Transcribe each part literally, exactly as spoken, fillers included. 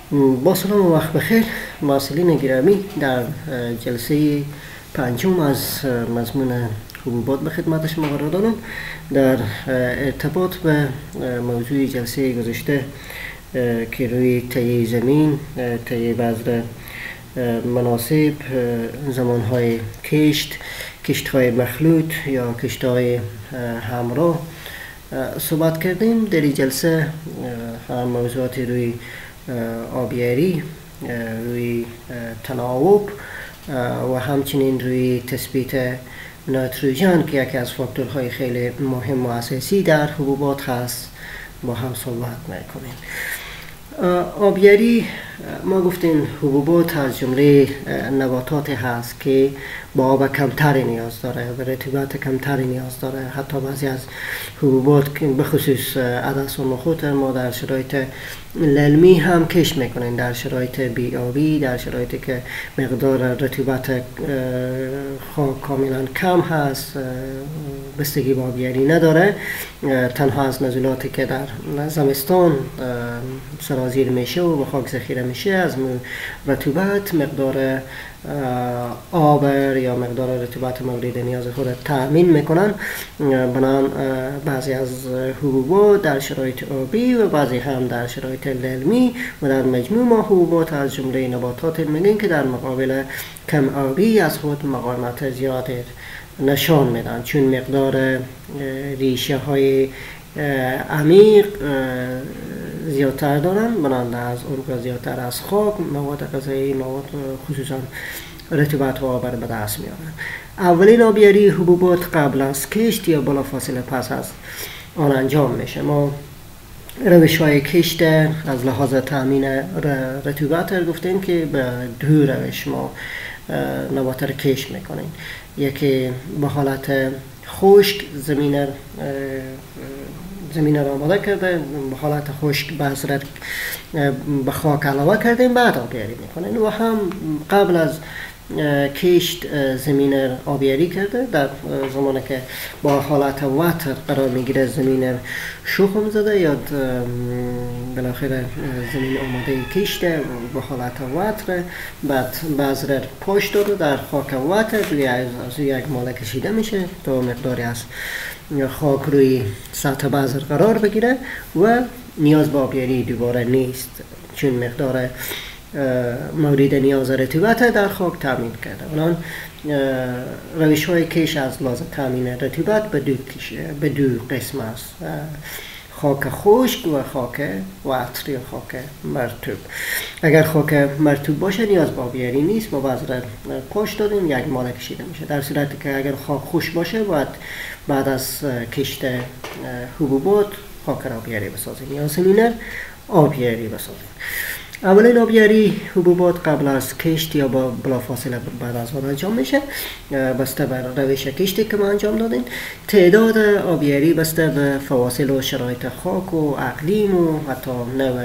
با سلام و وقت بخیر معلمین گرامی، در جلسه پنجم از مضمون حبوبات به خدمت شما قرار دارم. در ارتباط به موضوع جلسه گذشته که روی تهیه زمین، تهیه بذر مناسب، زمانهای کشت، کشتهای مخلوط یا کشتهای همراه صحبت کردیم. در این جلسه هم موضوعات روی آبیاری، روی تناوب و همچنین روی تثبیت نیتروژن که یکی از فاکتورهای خیلی مهم و اساسی در حبوبات هست با هم صحبت میکنیم. آبیاری، ما گفتیم حبوبات از جمله نباتات هست که با آب کمتری نیاز داره و رطوبت کمتری نیاز داره. حتی بعضی از حبوبات که به خصوص عدس و نخود ما در شرایط للمی هم کشت میکنیم، در شرایط بی‌آبی، در شرایطی که مقدار رطوبت خاک کاملا کم هست، بستگی به آبیاری نداره. تنها از نزولاتی که در زمستان سرازیر میشه و به خاک ذخیره میشه، از رطوبت مقدار آبر یا مقدار رطوبت مورد نیاز خود تأمین میکنن. بنابراین بعضی از حبوبات در شرایط آبی و بعضی هم در شرایط للمی و در مجموع ما حبوبات از جمله نباتات میگن که در مقابل کم آبی از خود مقاومت زیاد نشان میدن، چون مقدار ریشه های عمیق زیادتر دارن، بنابراین از عمق زیادتر از خاک مواد غذایی، مواد خصوصا رطوبت و آب به دست میارن. اولین آبیاری حبوبات قبل از کشت یا بلافاصله پس از آن انجام میشه. ما روش های کشت از لحاظ تامین رطوبت گفتیم که به دو روش ما نبات را کشت میکنیم. یکی به حالت خشک زمین زمین را آماده کرده، به حالت خشک بذر به خاک علاوه کردیم، بعد آبیاری میکنیم. و هم قبل از کشت زمین آبیاری کرده، در زمانی که با حالت وتر قرار میگیره زمین شخم زده یا بالاخره زمین آماده کشته با حالت وتر، بعد بذر پشت داده در خاک وتر روی از یک ماله کشیده میشه تا مقداری از خاک روی سطح بذر قرار بگیره و نیاز به آبیاری دوباره نیست، چون مقدار مورد نیاز رطوبت در خاک تامین کرده. اونان روش های کش از لحاظ تامین رطوبت به دو, به دو قسم است: خاک خشک و خاک وتر یا خاک مرطوب. اگر خاک مرطوب باشه نیاز به آبیاری نیست، با بذر پشت دادیم یک ماله کشیده میشه. در صورتی که اگر خاک خشک باشه باید بعد از کشت حبوبات خاک را آبیاری بسازیم یا زمین آبیاری بسازیم. اولین آبیاری حبوبات قبل از کشت یا با بلافاصله بعد از آن انجام میشه، بسته بر روش کشتی که ما انجام دادیم. تعداد آبیاری بسته به فواصل و شرایط خاک و اقلیم و حتی نوع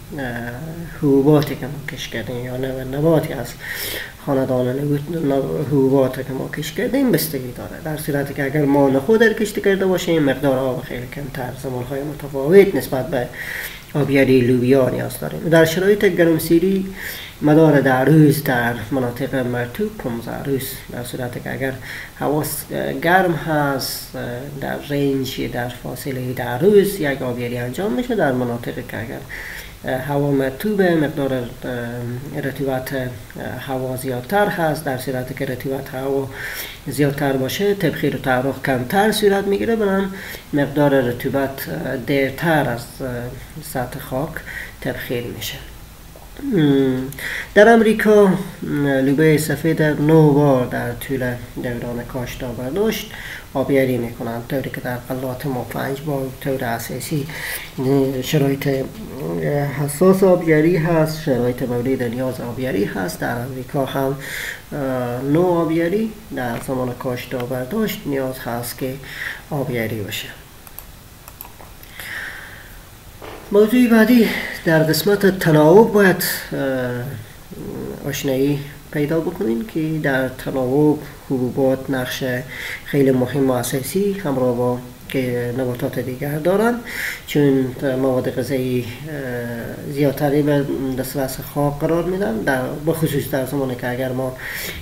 حبوباتی که ما کشت کردیم یا نوع نباتی از خاندان حبوباتی که ما کشت کردیم بستگی داره. در صورتی که اگر ما نخود را کشت کرده باشیم، مقدار آب خیلی کمتر، زمانهای متفاوت نسبت به آبیاری لوبیا نیاز داریم. در شرایط گرمسیری مدار در روز در مناطق مرطوب پانزده روز، در صورتی که اگر هوا گرم هست در رنج در فاصله در روز یک آبیاری انجام میشه. در مناطقی که اگر هوا مرطوب، مقدار رطوبت هوا زیادتر هست، در صورتی که رطوبت هوا زیادتر باشه تبخیر و تعرق کمتر صورت میگیره، بنابراین مقدار رطوبت دیرتر از سطح خاک تبخیر میشه. در امریکا لوبیا سفید نو بار در طول دوران کاشت و برداشت آبیاری میکنند، طوری که در قلات ما پنج بار طور اساسی شرایط حساس آبیاری هست، شرایط مورد نیاز آبیاری هست. در امریکا هم نو آبیاری در زمان کاشت و برداشت نیاز هست که آبیاری باشه. موضوع بعدی در قسمت تناوب باید آشنایی پیدا بکنیم که در تناوب حبوبات نقش خیلی مهم و اساسی همراه با که نباتات دیگر دارن، چون مواد غذایی زیادتری به دسترس خاک قرار میدن، در بخصوص در زمانی که اگر ما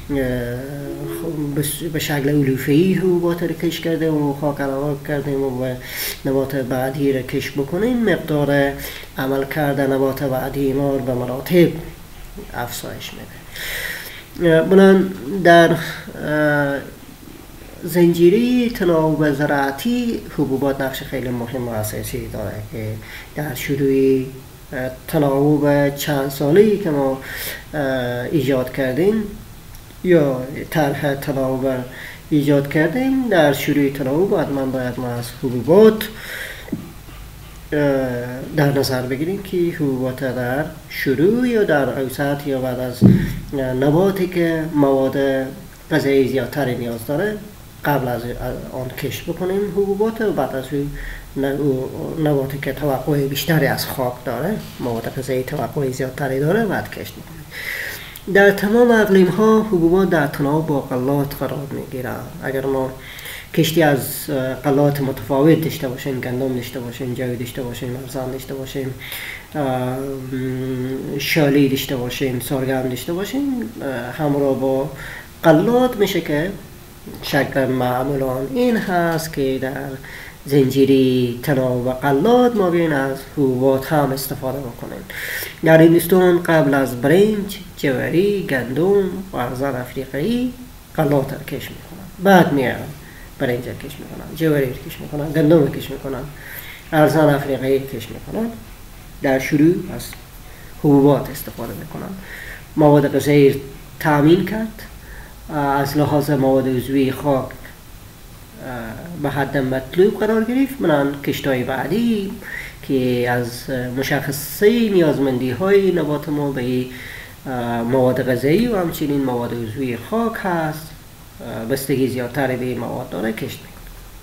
به شکل علوفه‌ای حبوبات رو کش کردیم و خاک علاوه کردیم و به نبات بعدی رو کش بکنیم، مقدار عمل کرده نبات بعدی ما به مراتب افزایش میده. بنان در زنجیره تناوب زراعتی حبوبات نقش خیلی مهم و اساسی داره که در شروع تناوب چند ساله‌ای که ما ایجاد کردیم یا طرح تناوب ایجاد کردیم، در شروع تناوب حتما باید ما از حبوبات در نظر بگیریم که حبوبات در شروع یا در اوسط یا بعد از نباتی که مواد غذایی زیادتری نیاز داره قبل از آن کش بکنیم حبوبات و بعد از اون نباتی که توقع بیشتری از خاک داره، مواد غذایی توقع زیادتری داره، بعد کش میکنیم. در تمام اقلیم ها حبوبات در تناوب با غلات قرار میگیرن. اگر ما کشتی از غلات متفاوت داشته باشیم، گندم داشته باشیم، جو داشته باشیم، ارزان داشته باشیم، شالی داشته باشیم، سرگم داشته باشیم، همراه با غلات میشه که شکل معمولان این هست که در زنجیره تناوب غلات ما بیاین از حبوبات هم استفاده بکنیم. در هندوستان قبل از برنج، جواری، گندم و ارزان افریقایی غلات رو کش میکنن، بعد میارن برنج رو کش میکنن، جواری رو کش میکنن، گندم رو کش میکنن، ارزان افریقایی رو کش میکنن. در شروع از حبوبات استفاده میکنن. مواد غذایی تامین کرد، از لحاظ مواد عضوی خاک به حد مطلوب قرار گرفت. منان کشتای بعدی که از مشخصه نیازمندی های نبات ما به مواد غذایی و همچنین مواد عضوی خاک هست، بستگی زیادتر به مواد داره، کشت میکنه.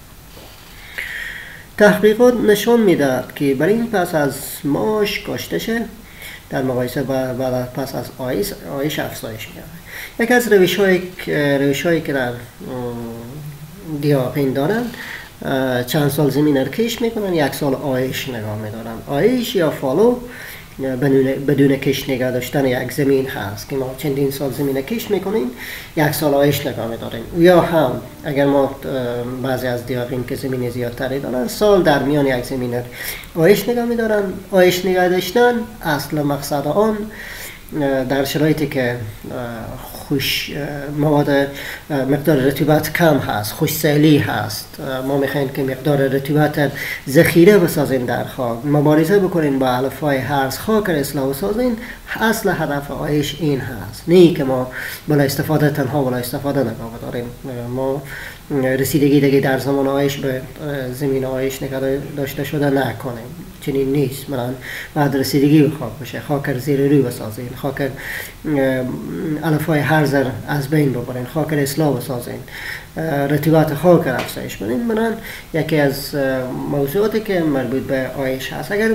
تحقیقات نشان میدهد که برای این پس از ماش کاشته شه در مقایسه با پس از آیش آیش افزایش می‌یابد. یک از روش‌های روش‌هایی که در دیاپین دارن، چند سال زمین رو کش میکنن، یک سال آیش نگاه میدارن. آیش یا فالو بدون کش نگاه داشتن یک زمین هست که ما چندین سال زمین کش میکنیم، یک سال آیش نگاه میداریم. یا هم اگر ما بعضی از دیاپین که زمین زیادتری دارن، سال در میان یک زمین آیش نگاه میدارن. آیش نگاه داشتن اصل مقصد آن در شرایطی که خوش مواد مقدار رطوبت کم هست، خوش سیلی هست، ما میخوایم که مقدار رطوبت ذخیره بسازیم در خاک، مبارزه بکنیم با علفهای هرز خاک را اصلاح سازیم. اصل هدف آیش این هست، نه که ما بلا استفاده تنها بلا استفاده نگاه داریم. ما رسیدگی دیگه در زمان آیش به زمین آیش نگاه داشته شده نکنیم، چنین نیست. مثلا بعد رسیدگی به خاک بشه، خاک را زیر روی بسازین، خاک علفهای هرز از بین ببرین، خاک را اصلاح بسازین، رطوبت خاک را افزایش بدین. مثلا یکی از موضوعاتی که مربوط به آیش هست، اگر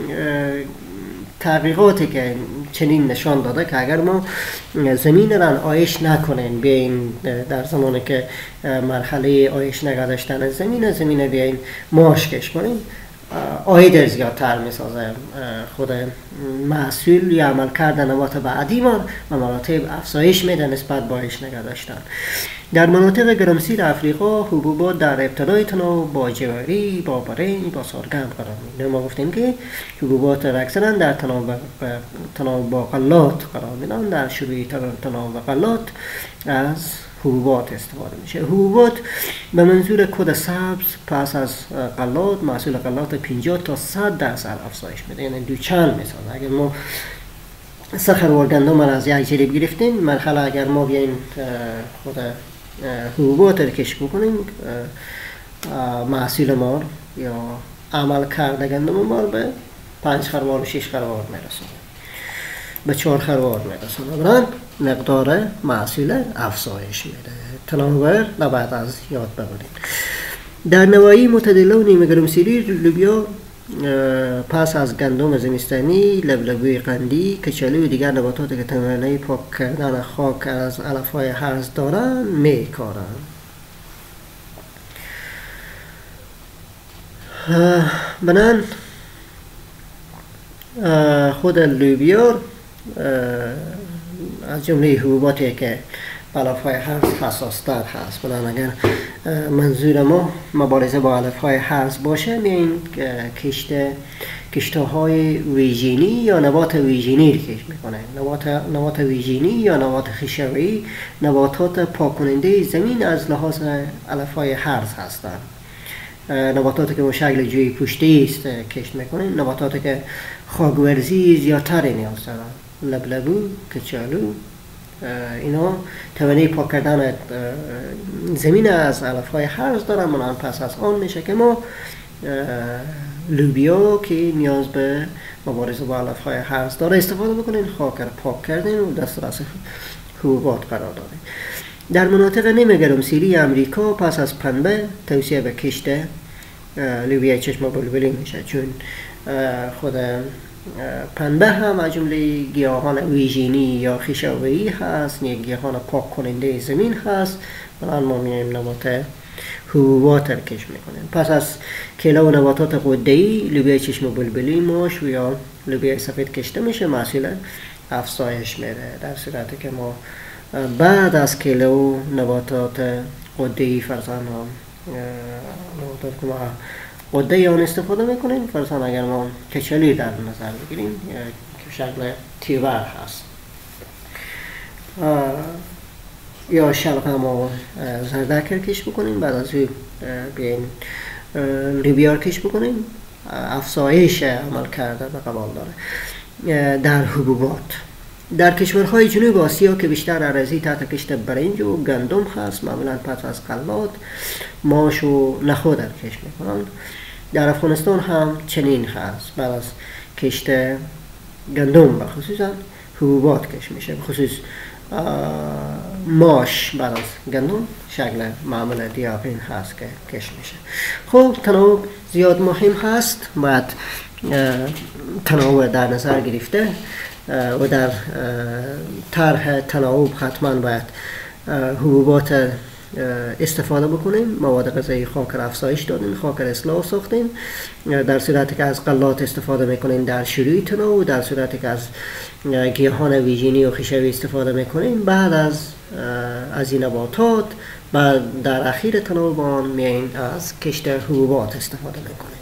تحقیقاتی که چنین نشان داده که اگر ما زمین را آیش نکنیم، بیاین در زمانی که مرحله آیش نگاه داشتن زمین زمین بیاین ماش کش کنیم، آید زیادتر میسازه خود محصول یا عمل کردن نبات بعدی ما و مراتب افزایش میده نسبت با آیش نگاه داشتن. در مناطق گرمسیر افریقا حبوبات در ابتدای تناوب با جواری، با برنج، با سرگم قرار میگیرند. ما گفتیم که حبوبات اکثرا در تناوب تناوب با غلات قرار میدن. در شروع تناوب غلات از حبوبات استفاده میشه. حبوبات به منظور کد سبز پس از غلات محصول غلات پنجاه تا صد درصد افزایش میده، یعنی دو چند میسازه. اگر ما سه خروار گندم از یک جریب گرفتیم، مرحله اگر ما بیایم خود حبوبات رو کش بکنیم، محصول ما یا عمل کرده گندم ما به پنج خروار و شش خروار میرسونه، به چهار خروار میرسونه. برای مقدار محصول افزایش میده. تناوب نباید از یاد ببرید. در نواحی معتدله و نیمه گرمسیری لوبیا پس از گندم زمستانی، لبلبوی قندی، کچالو و دیگر نباتاتی که توانایی پاک کردن خاک از علفهای هرز دارند میکارند. بنان خود لوبیا از جمله حبوباتی که علفهای هرز حساس تر هست. بنان اگر منظور ما مبارزه با علفهای هرز باشه، میاین کشته کشته‌های ویژینی یا نبات ویژینی رو کشت میکنه. نبات نبات ویژینی یا نبات خشوی نباتات پاک‌کننده زمین از لحاظ علفهای هرز هستند. نباتاتی که با شکل جوی پوشتی است کشت میکنیم، نباتاتی که خاکورزی زیادتری نیاز دارن، لبلبو، کچالو، اینا توانایی پاک کردن زمین از علفهای هرز دارن. منان پس از آن میشه که ما لوبیا که نیاز به مبارزه با علفهای هرز داره استفاده بکنیم، خاک را پاک کردیم و دسترس حبوبات قرار دادیم. در مناطق نیمه گرمسیری امریکا پس از پنبه توصیه به کشت لوبیای چشم بلبلی میشه، چون خود پنبه هم از جمله گیاهان ویژینی یا خشوی هست، یک گیاهان پاک کننده زمین هست. الان ما میایم نبات حبوبات را کشت میکنیم. پس از کیله و نباتات غده‌ای لوبیای چشم بلبلی ماش و یا لوبیای سفید کشته میشه، محصول افزایش میره. در صورتی که ما بعد از کیله و نباتات غده‌ای فرزن نباتات که ما غده‌ای آن استفاده میکنیم، فرزن اگر ما کچلی در نظر بگیریم که شکل تیور هست یا شلغم و زردکر کش بکنیم، بعد از او بیاین لوبیا کش بکنیم، افزایش عمل کرده به قبال داره. در حبوبات در کشورهای جنوب آسیا که بیشتر اراضی تحت کشت برنج و گندم هست، معمولا پس از غلات ماش و نخود را کشت میکنند. در افغانستان هم چنین هست، بعد از کشت گندم بخصوصا حبوبات کشت میشه، بخصوص ماش بعد از گندم شکل معمول دیابین هست که کشت میشه. خب تنوع زیاد مهم هست، باید تنوع در نظر گرفته و در طرح تناوب حتما باید حبوبات استفاده بکنیم. مواد غذایی خاک را افزایش دادیم، خاک را اصلاح ساختیم. در صورتی که از غلات استفاده میکنیم در شروع تناوب، در صورتی که از گیاهان ویژینی و خشوی استفاده میکنیم بعد از از این نباتات، بعد در اخیر تناوب آن میایم از کشت حبوبات استفاده میکنیم.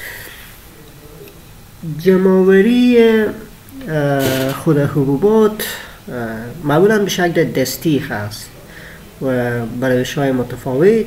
جمع‌آوری خود حبوبات معمولا به شکل دستی هست و برای های متفاوت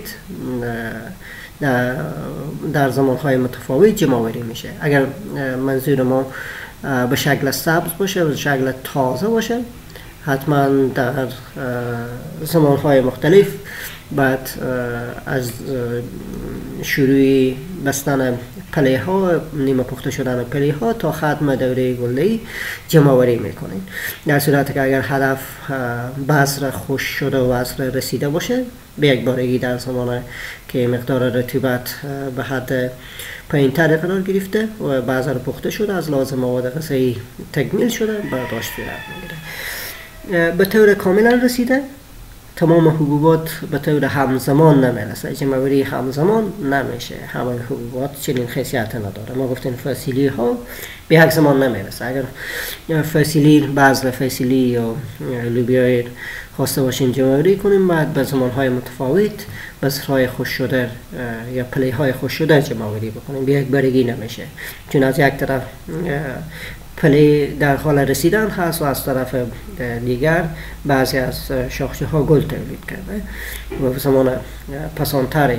در زمانهای متفاوت جمع‌آوری میشه. اگر منظور ما به شکل سبز باشه، به شکل تازه باشه، حتما در زمانهای مختلف بعد از شروع بستن پله ها، نیمه پخته شدن پله ها تا ختم دوره گله‌ای جمع‌آوری میکنین. در صورتی که اگر هدف بذر خوش شده و بذر رسیده باشه، به یک بارگی در زمان که مقدار رطوبت به حد پایین‌تر قرار گرفته و بذر پخته شده، از لازم مواد غذایی تکمیل شده، برداشت صورت میگیره. به طور کاملا رسیده تمام حبوبات به طور همزمان نمیرسه، جمع‌آوری همزمان نمیشه. همه حبوبات چنین خاصیت نداره. ما گفتیم فاصیلی ها به یک زمان نمیرسه. اگر فاصیلی بذر فاصیلی یا لوبیا خواسته باشیم جمع‌آوری کنیم، بعد به زمانهای متفاوت بذرهای خوش شده یا پله های خوش شده جمع‌آوری بکنیم، به یک بارگی نمیشه، چون از یک طرف پله در حال رسیدن هست و از طرف دیگر بعضی از شاخچه ها گل تولید کرده و زمان پسانتری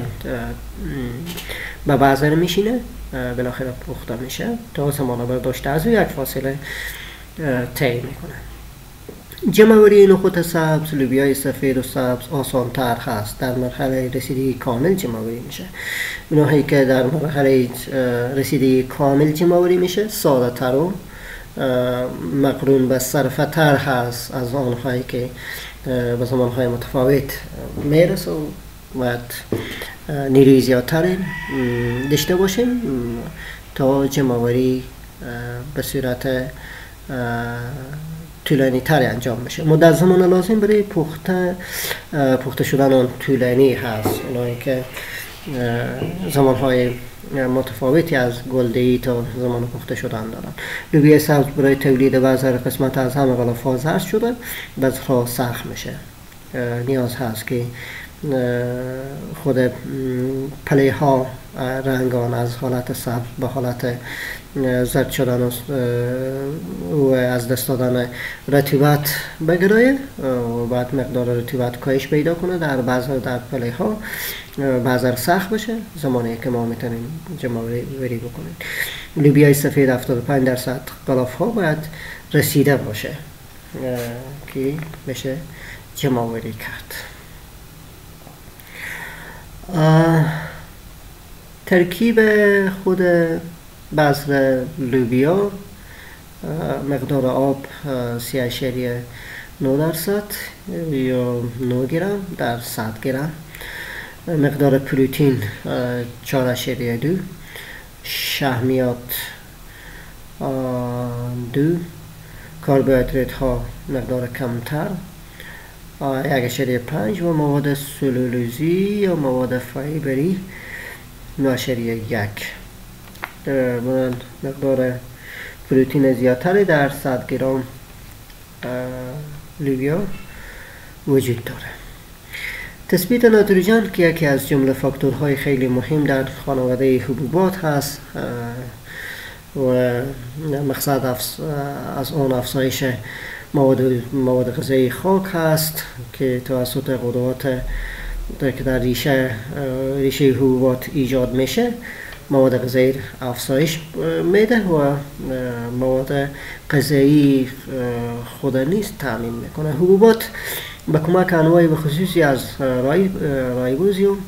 به بذر میشینه، بالاخره پخته میشه تا زمان برداشت از یک فاصله طی میکنه. جمع‌آوری نخود سبز، لوبیای سفید و سبز آسان تر هست. در مرحله رسیدگی کامل جمع‌آوری میشه. اونهایی که در مرحله رسیدگی کامل جمع‌آوری میشه ساده تر و مقرون به صرفه تر هست از آنهایی که به زمانهای متفاوت میرسه و باید نیروی زیادتر داشته باشیم تا جمع‌آوری به صورت طولانی تری انجام بشه. مدت زمان لازم برای پخته پخته شدن آن طولانی هست. اونایی که زمانهای متفاوتی از گلدهی تا زمان پخته شدن دارن. لوبیا سبز برای تولید بعضی قسمت از همه غلاف‌ها زرد شده، بعضی‌ها سخت میشه. نیاز هست که خود پله ها رنگان از حالت سبز به حالت زرد شدن و از دست دادن رطوبت بگیره و بعد مقدار رطوبت کاهش پیدا کنه در بعض در پله ها، بعضا سخت بشه، زمانی که ما میتونیم جمع وری بکنیم. لوبیای سفید هفتاد و پنج درصد غلاف ها باید رسیده باشه که بشه جمع وری کرد. ترکیب خود بذر لوبیا: مقدار آب سه اعشاریه نه درصد یا نه گرم در صد گرم، مقدار پروتئین چهار اعشاریه دو، شحمیات دو، کربوهیدرات ها مقدار کمتر یک اعشاریه پنج و مواد سلولوزی یا مواد فایبری نه اعشاریه یک. مقدار پروتئین زیادتری در صد گرم لوبیا وجود داره. تثبیت نایتروژن که یکی از جمله فاکتورهای خیلی مهم در خانواده حبوبات هست و مقصد از آن افزایش مواد مواد غذایی خاک هست که توسط غدوات که در ریشه ریشه حبوبات ایجاد میشه، مواد غذایی افزایش میده و مواد غذایی خود نیست تامین میکنه. حبوبات با کمک انواع بخصوصی از رای رایبوزیوم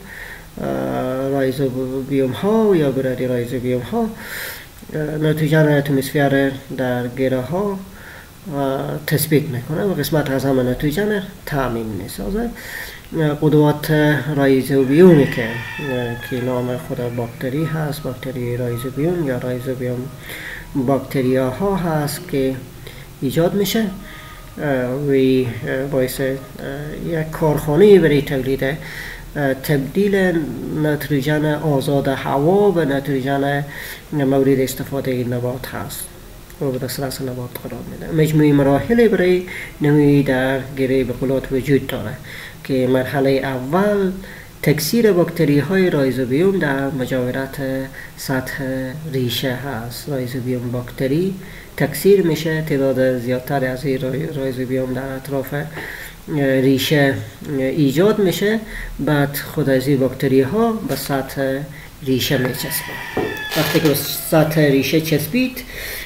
رایزوبیوم ها یا برادی رایزوبیوم ها نایتروژن اتمسفر در گره ها تثبیت میکنه و قسمت از همه نایتروژن تامین میسازه. غدوات رایزوبیومی که که نام خود باکتری هست، باکتری رایزوبیوم یا رایزوبیوم باکتریا ها هست که ایجاد میشه و باعث یک کارخانه برای تولید تبدیل نایتروژن آزاد هوا به نایتروژن مورد استفاده نبات هست و به دسترس نبات قرار میده. مجموعی مراحل برای نموی در گره بقولات وجود داره که مرحله اول تکثیر باکتری های رایزوبیوم در مجاورت سطح ریشه هست. رایزوبیوم باکتری تکثیر میشه، تعداد زیادتر از این رایزوبیوم در اطراف ریشه ایجاد میشه، بعد خود از این باکتری ها به سطح ریشه میچسبه. وقتی که سطح ریشه چسبید،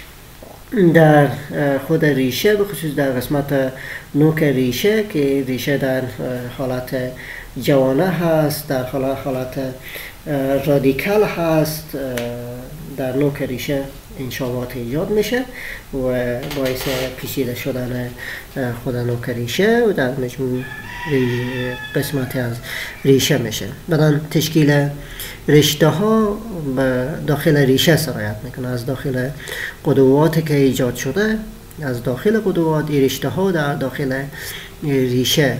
در خود ریشه به خصوص در قسمت نوک ریشه که ریشه در حالت جوانه هست، در حالت رادیکال هست، در نوک ریشه انشابات ایجاد میشه و باعث پیچیده شدن خود نوک ریشه و در مجموع قسمتی از ریشه میشه. بعدن تشکیل رشته ها به داخل ریشه سرایت میکنه. از داخل غدواتی که ایجاد شده، از داخل غدوات این رشته ها در داخل ریشه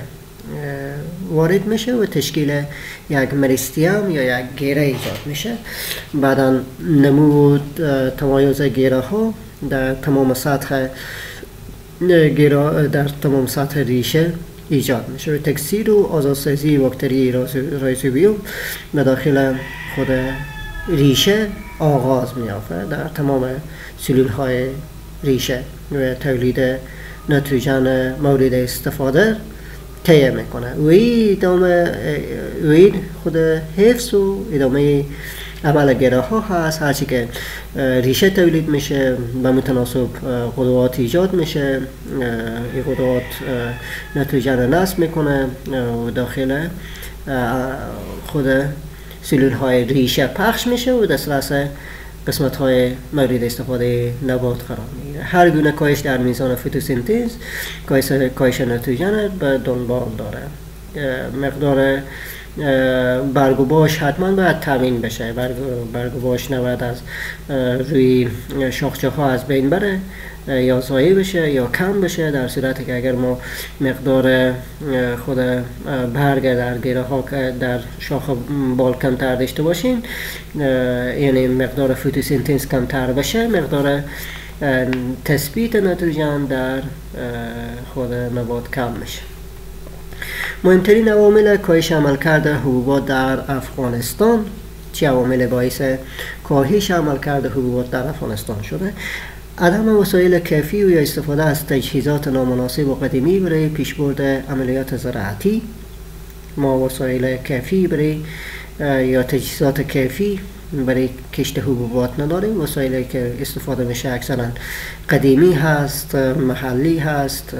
وارد میشه و تشکیل یک مریستیم یا یک گره ایجاد میشه. بعدا نمود تمایز گره ها در تمام سطح گره در تمام سطح ریشه ایجاد میشه و تکثیر و آزادسازی باکتری رایزوبیوم به داخل خود ریشه آغاز میافته در تمام سلول های ریشه و تولید نایتروژن مورد استفاده طی میکنه و این ادامه و خود حفظ و ادامه عمل گره ها هست. هرچی که ریشه تولید میشه به متناسب غدوات ایجاد میشه، این غدوات نایتروژن نصب میکنه و داخل خود سلول های ریشه پخش میشه و دسترس قسمت های مورد استفاده نبات قرار میگیره. هر گونه کاهش در میزان فتوسنتز کاهش نایتروژن به دنبال داره. مقدار برگ و باش حتما باید تامین بشه. برگ, برگ و باش نباید از روی شاخچه ها از بین بره یا ضایع بشه یا کم بشه. در صورتی که اگر ما مقدار خود برگ در گیره ها در شاخ بال کمتر داشته باشیم، یعنی مقدار فتوسنتز کمتر بشه، مقدار تثبیت نایتروژن در خود نبات کم میشه. مهمترین عوامل کاهش عملکرد حبوبات در افغانستان، چه عوامل باعث کاهش عملکرد حبوبات در افغانستان شده؟ عدم وسایل کافی و یا استفاده از تجهیزات نامناسب و قدیمی برای پیشبرد عملیات زراعتی. ما وسایل کافی برای یا تجهیزات کافی برای کشت حبوبات نداریم. وسایلی که استفاده میشه اکثرا قدیمی هست، محلی هست.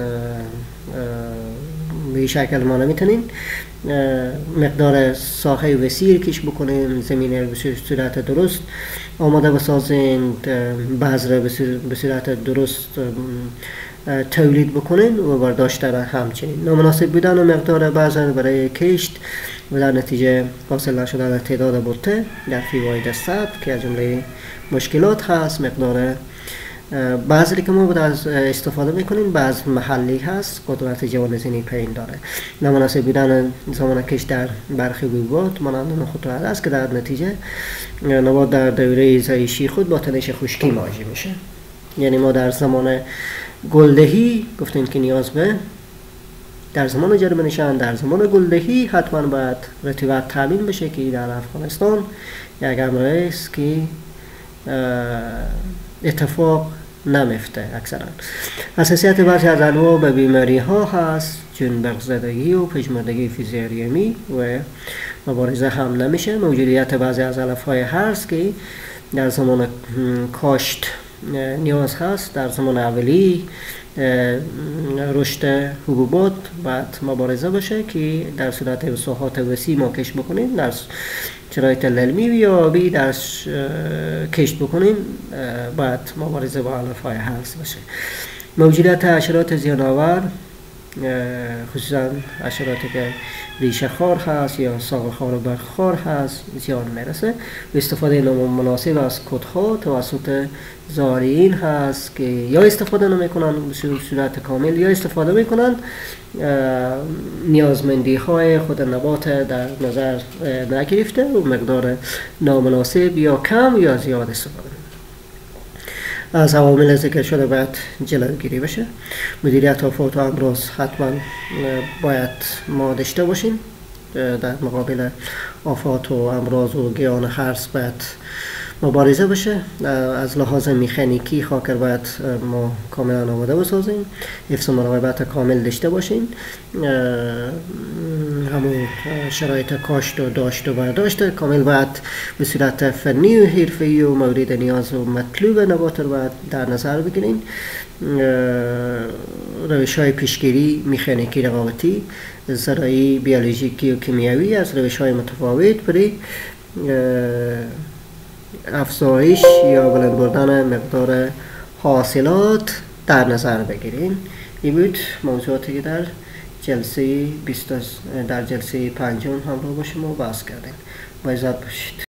به شکل ما نمیتونیم مقدار ساحه وسیع کش بکنیم، زمین رو به صورت درست آماده بسازین، بذر به صورت درست تولید بکنین و برداشت را همچنین. نامناسب بودن مقدار بذر برای کشت و در نتیجه حاصل نشدن تعداد بوته در فیواید صد که از جمله مشکلات هست. مقدار بذری که ما بود از استفاده میکنیم بعض محلی هست، قدرت جوانزنی پایین داره. نامناسب بودن زمان کشت در برخی حبوبات مانند نخود است که در نتیجه نبات در دوره زایشی خود با تنش خشکی مواجه میشه. یعنی ما در زمان گلدهی گفتیم که نیاز به در زمان جرمنشن، در زمان گلدهی حتما باید رطوبت تامین بشه که در افغانستان یک امر است که اتفاق نمیفته اکثرا. حساسیت برخی از انواع به بیماری ها هست چون برق‌زدگی و پژمردگی فیزیوریمی و مبارزه هم نمیشه. موجودیت بعضی از علف های هست که در زمان کاشت نیاز هست، در زمان اولی رشد حبوبات بعد مبارزه بشه که در صورت ساحات وسیع ما کشت بکنیم، در شرایط للمی و یا آبی در کشت بکنیم بعد مبارزه با علف های هست بشه. موجودیت حشرات زیان‌آور خصوصا حشراتی که ریشه خار هست یا ساق خار و برگ خار هست زیان میرسه. و استفاده نامناسب از کدها توسط زارعین هست که یا استفاده نمیکنن به صورت کامل یا استفاده میکنن نیازمندی های خود نبات در نظر نگرفته و مقدار نامناسب یا کم یا زیاد استفاده. از عوامل ذکر شده باید جلوگیری بشه. مدیریت آفات و امراض حتما باید ما داشته باشیم. در مقابل آفات و امراض و گیان هرس باید مبارزه بشه. از لحاظ مکانیکی خاکر باید ما کاملا آماده بسازیم، حفظ مراقبت کامل داشته باشیم، همون شرایط کاشت و داشت و برداشت کامل باید به صورت فنی و حرفه‌ای و مورد نیاز و مطلوب نبات رو باید در نظر بگیریم. روش های پیشگیری مکانیکی رقابتی، زراعی بیولوژیکی و کیمیایی از روش های متفاوت برای افزایش یا بلند بردن مقدار حاصلات در نظر بگیریم. این بود موضوعاتی که در جلسه بیست در جلسه پنجم همراه با شما بحث کردیم. با عزت باشید.